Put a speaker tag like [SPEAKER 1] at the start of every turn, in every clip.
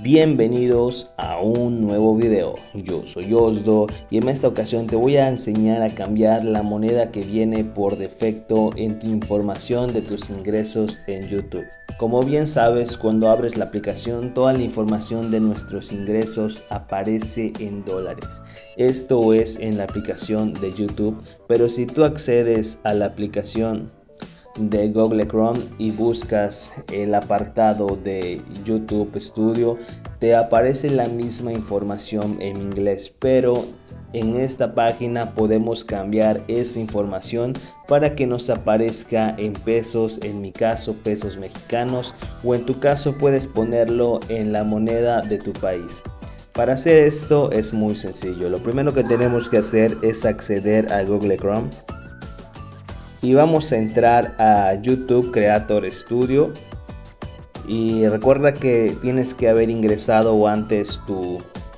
[SPEAKER 1] Bienvenidos a un nuevo video. Yo soy Osdo y en esta ocasión te voy a enseñar a cambiar la moneda que viene por defecto en tu información de tus ingresos en YouTube. Como bien sabes, cuando abres la aplicación, toda la información de nuestros ingresos aparece en dólares. Esto es en la aplicación de YouTube, pero si tú accedes a la aplicación de Google Chrome y buscas el apartado de YouTube Studio, te aparece la misma información en inglés, pero en esta página podemos cambiar esa información para que nos aparezca en pesos, en mi caso pesos mexicanos, o en tu caso puedes ponerlo en la moneda de tu país. Para hacer esto es muy sencillo. Lo primero que tenemos que hacer es acceder a Google Chrome y vamos a entrar a YouTube Creator Studio. Y recuerda que tienes que haber ingresado antes tu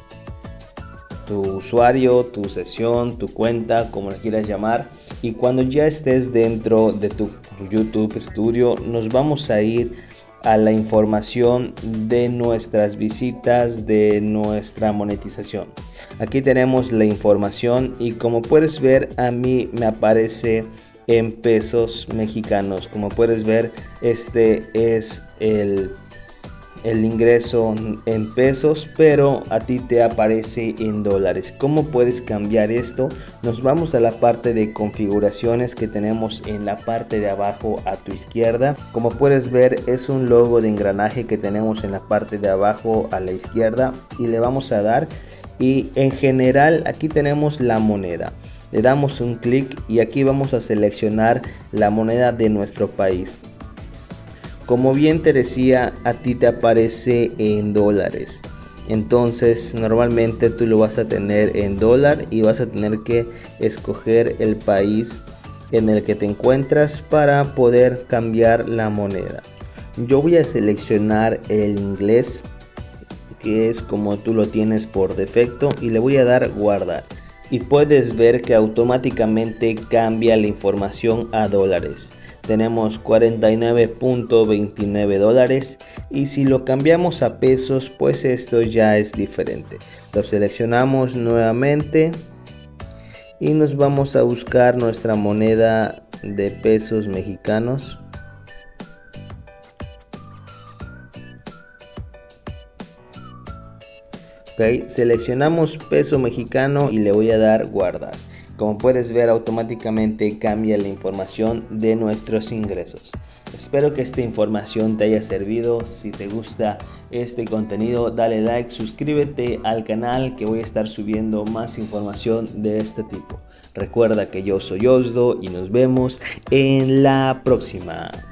[SPEAKER 1] usuario, tu sesión, tu cuenta, como le quieras llamar. Y cuando ya estés dentro de tu YouTube Studio, nos vamos a ir a la información de nuestras visitas, de nuestra monetización. Aquí tenemos la información y como puedes ver, a mí me aparece en pesos mexicanos. Como puedes ver, este es el ingreso en pesos, pero a ti te aparece en dólares. ¿Cómo puedes cambiar esto? Nos vamos a la parte de configuraciones que tenemos en la parte de abajo a tu izquierda. Como puedes ver, es un logo de engranaje que tenemos en la parte de abajo a la izquierda y le vamos a dar, y en general aquí tenemos la moneda. Le damos un clic y aquí vamos a seleccionar la moneda de nuestro país. Como bien te decía, a ti te aparece en dólares. Entonces normalmente tú lo vas a tener en dólar y vas a tener que escoger el país en el que te encuentras para poder cambiar la moneda. Yo voy a seleccionar el inglés, que es como tú lo tienes por defecto, y le voy a dar guardar. Y puedes ver que automáticamente cambia la información a dólares. Tenemos 49.29 dólares, y si lo cambiamos a pesos, pues esto ya es diferente. Lo seleccionamos nuevamente y nos vamos a buscar nuestra moneda de pesos mexicanos. Okay, seleccionamos peso mexicano y le voy a dar guardar. Como puedes ver, automáticamente cambia la información de nuestros ingresos. Espero que esta información te haya servido. Si te gusta este contenido, dale like, suscríbete al canal, que voy a estar subiendo más información de este tipo. Recuerda que yo soy Osdo y nos vemos en la próxima.